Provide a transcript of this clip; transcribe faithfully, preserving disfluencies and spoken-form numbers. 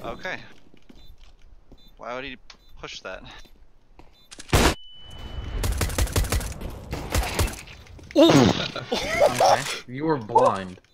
Okay. Why would he push that? Okay, you were blind.